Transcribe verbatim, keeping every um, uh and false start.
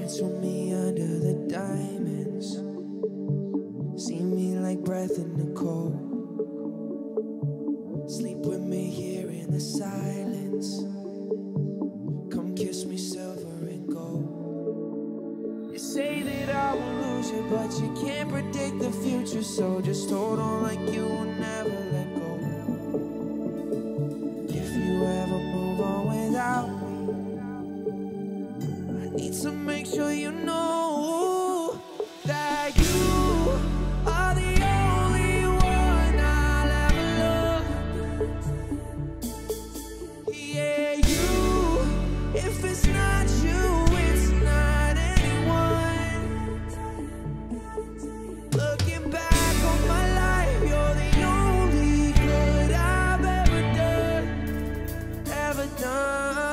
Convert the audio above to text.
dance with me under the diamonds. See me like breath in the cold. Sleep with me here in the silence. Come kiss me silver and gold. You say that I will lose you, but you can't predict the future. So just hold on like you will never let go. If you ever move on without me, I need to make sure you know that you are the only one I'll ever love. Yeah, you. If it's not you, it's not anyone. Looking back on my life, you're the only good I've ever done, ever done.